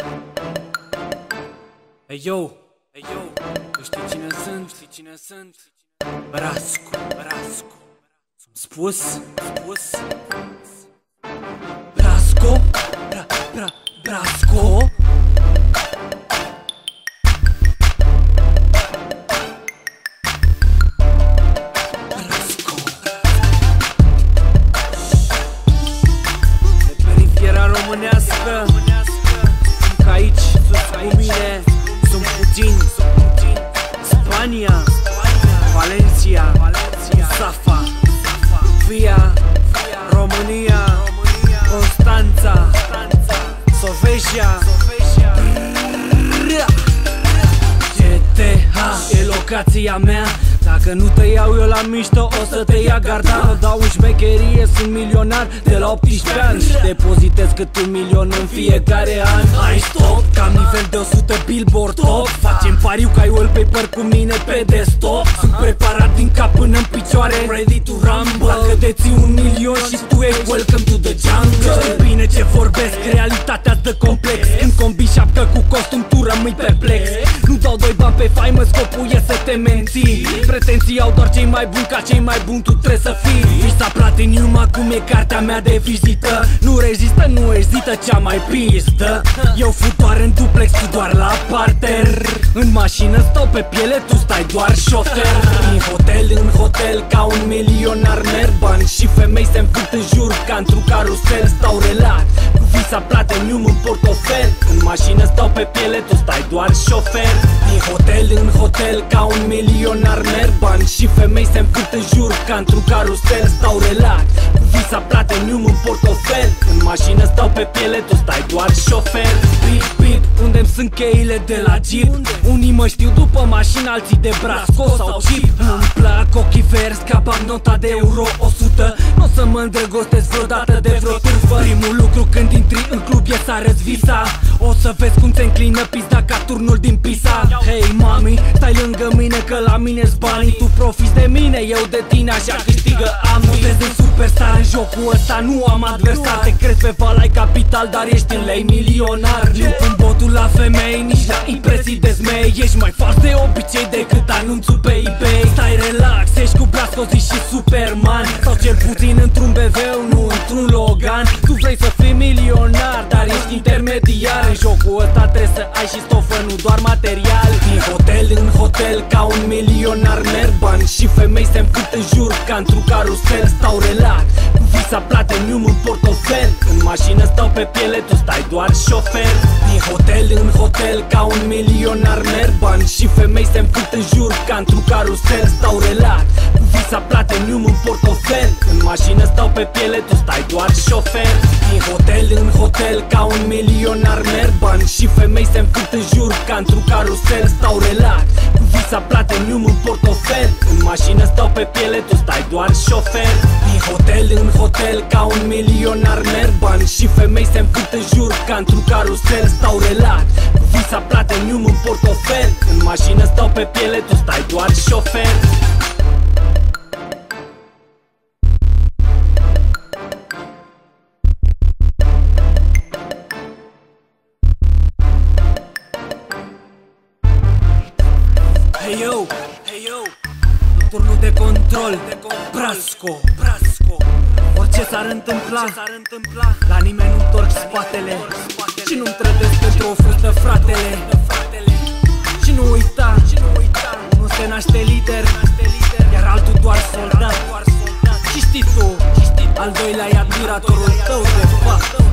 Hey yo, tu știi cine sunt? Brasco. Spus. Brasco. Brasco. De periferia românească, că aici cu mine sunt puțini. Spania, Valencia, Safa, Via, România, Constanța, Sofia, GTH e locația mea. Dacă nu te iau eu la mișto, o să te ia garda. Mă dau în șmecherie, sunt milionar de la 18 ani și depozitez cât 1 milion în fiecare an. Hai stop, cam nivel de 100 Billboard top. Facem pariu ca wallpaper cu mine pe desktop. Sunt preparat din cap până în picioare, ready to rumble. Dacă deții 1 milion și tu ești welcome to the jungle. Știi bine ce vorbesc, realitatea-ți dă complex. Când combi șapcă cu costum, tu rămâi perplex. Nu dau doi bani pe faimă, scopul e să te menții. Pretenții au doar cei mai buni, ca cei mai buni tu trebuie să fii. Visa Platinum, acum e cartea mea de vizită. Nu rezistă, nu ezită, cea mai pistă. Eu fut doar în duplex, tu doar la parter. În mașină stau pe piele, tu stai doar șofer. Din hotel în hotel, ca un milionar merg. Bani și femei se învârt în jur, ca într-un carusel. Stau relax, cu Visa Platinum în portofel. În mașină stau pe piele, tu stai doar șofer. Din hotel în hotel, ca un milionar merg. Bani și femei se învârt în jur, ca într-un carusel. Stau relax, cu Visa Platinum în portofel. În mașină stau pe piele, tu stai doar șofer. Bip, unde-mi sunt cheile de la Jeep? Unii mă știu după mașini, alții de Brasco sau Jeep. Îmi plac ochii verzi ca bancnota de euro 100. Nu o să mă îndrăgostesc vreodată de vreo târfă. Primul lucru când intri în club e să arăți visa. O să vezi cum se înclină pizda ca turnul din Pisa. Hei mami, stai lângă mine că la mine-s banii. Tu profiți de mine, eu de tine, așa câștigă amii. Vezi în superstar, în jocul ăsta nu am adversar. Te crezi pe valai capital, dar ești în lei milionar. Nu pun botul la femei, nici la impresii de zmei. Ești mai fals de obicei decât anunțul pe eBay. Stai relax, ești cu Brasco și Superman. Sau cel puțin într-un BMW, nu într-un Logan. Tu vrei să fii milionar, dar ești intermediar. În jocul ăsta trebuie să ai și stofă, nu doar material. Din hotel în hotel, ca un milionar merg. Bani și femei se învârt în jur, ca într-un carusel. Stau relax, cu Visa Platinum în portofel. În mașină stau pe piele, tu stai doar șofer. Din hotel în hotel, ca un milionar merg. Bani și femei se învârt în jur, ca într-un carusel. Stau relax, cu Visa Platinum în portofel. În mașină stau pe piele, tu stai doar șofer. Din hotel în hotel, ca un milionar merg. Bani și femei se învârt în jur, ca într-un carusel. Stau relax, cu Visa Platinum în portofel. În mașină stau pe piele, tu stai doar șofer. Din hotel în hotel, ca un milionar merg. Bani și femei se învârt în jur, ca într-un carusel. Stau relax, cu Visa Platinum în portofel. În mașină stau pe piele, tu stai doar șofer. Hey yo, turnul de control, Brasco. Orice s-ar întâmpla, la nimeni nu întorc spatele. Și nu-mi trădesc pentru o frustă, fratele. Și nu uita, unul se naște lider, iar altul doar soldat. Și știi tu, al doilea e admiratorul tău de fapt.